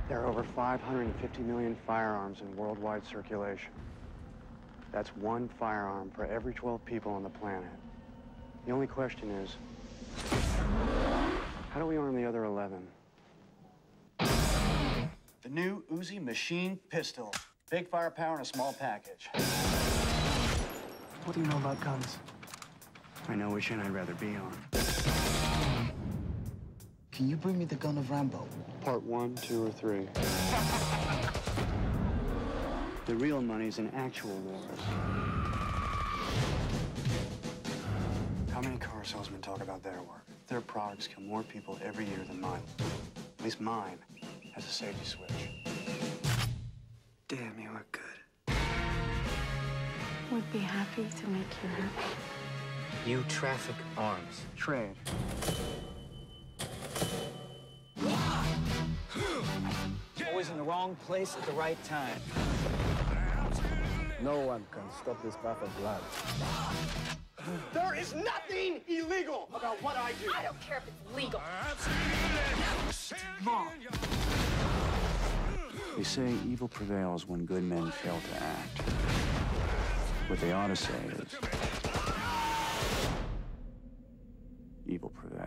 There are over 550 million firearms in worldwide circulation. That's one firearm for every 12 people on the planet. The only question is, how do we arm the other 11? The new Uzi machine pistol. Big firepower in a small package. What do you know about guns? I know which end I'd rather be on. Can you bring me the gun of Rambo? Part 1, 2, or 3. The real money's in actual wars. How many car salesmen talk about their work? Their products kill more people every year than mine. At least mine has a safety switch. Damn, you look good. Would be happy to make you happy. You traffic arms. Trade. Always in the wrong place at the right time. No one can stop this path of blood. There is nothing illegal about what I do. I don't care if it's legal. Mom. They say evil prevails when good men fail to act. What they ought to say is, evil prevails.